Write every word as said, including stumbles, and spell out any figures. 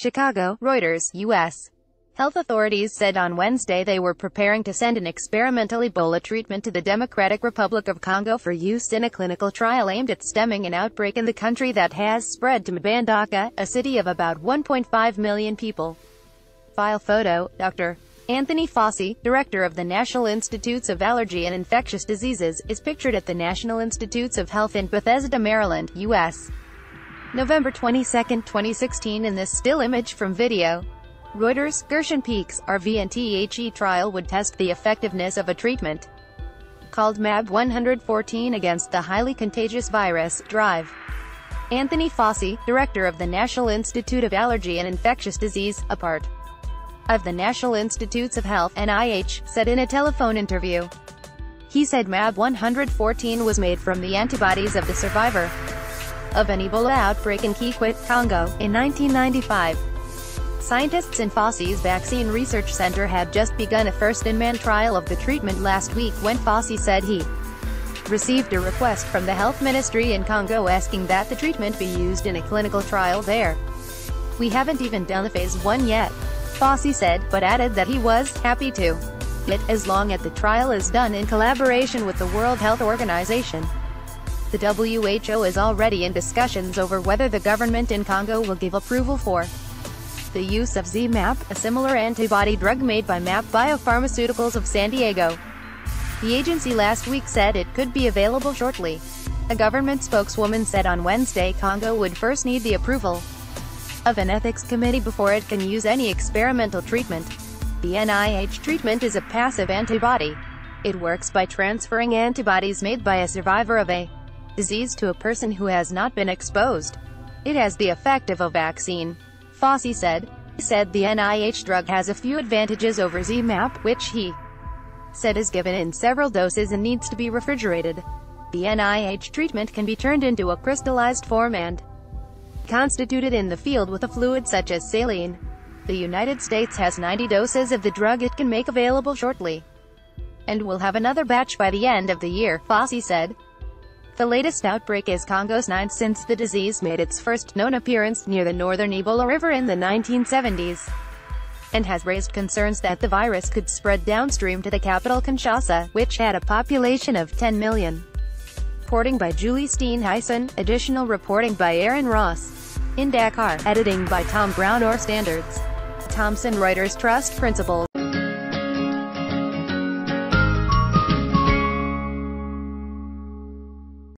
Chicago, Reuters, U S Health authorities said on Wednesday they were preparing to send an experimental Ebola treatment to the Democratic Republic of Congo for use in a clinical trial aimed at stemming an outbreak in the country that has spread to Mbandaka, a city of about one point five million people. File photo, Doctor Anthony Fauci, director of the National Institutes of Allergy and Infectious Diseases, is pictured at the National Institutes of Health in Bethesda, Maryland, U S November twenty-second, twenty sixteen. In this still image from video. Reuters, Gershon Peaks, R V N T H E trial would test the effectiveness of a treatment called M A B one fourteen against the highly contagious virus, Drive. Anthony Fauci, director of the National Institute of Allergy and Infectious Disease, a part of the National Institutes of Health, N I H, said in a telephone interview. He said M A B one fourteen was made from the antibodies of the survivor of an Ebola outbreak in Kikwit, Congo, in nineteen ninety-five. Scientists in Fauci's Vaccine Research Center had just begun a first-in-man trial of the treatment last week when Fauci said he received a request from the health ministry in Congo asking that the treatment be used in a clinical trial there. "We haven't even done the phase one yet," Fauci said, but added that he was happy to it as long as the trial is done in collaboration with the World Health Organization. The W H O is already in discussions over whether the government in Congo will give approval for the use of Z M A P, a similar antibody drug made by M A P Biopharmaceuticals of San Diego. The agency last week said it could be available shortly. A government spokeswoman said on Wednesday Congo would first need the approval of an ethics committee before it can use any experimental treatment. The N I H treatment is a passive antibody. It works by transferring antibodies made by a survivor of a disease to a person who has not been exposed. It has the effect of a vaccine, Fauci said. He said the N I H drug has a few advantages over Z M A P, which he said is given in several doses and needs to be refrigerated. The N I H treatment can be turned into a crystallized form and constituted in the field with a fluid such as saline. The United States has ninety doses of the drug it can make available shortly, and will have another batch by the end of the year, Fauci said. The latest outbreak is Congo's ninth since the disease made its first known appearance near the northern Ebola River in the nineteen seventies, and has raised concerns that the virus could spread downstream to the capital Kinshasa, which had a population of ten million. Reporting by Julie Steenhuisen, additional reporting by Aaron Ross. In Dakar, editing by Tom Brown or Standards. Thomson Reuters Trust Principal.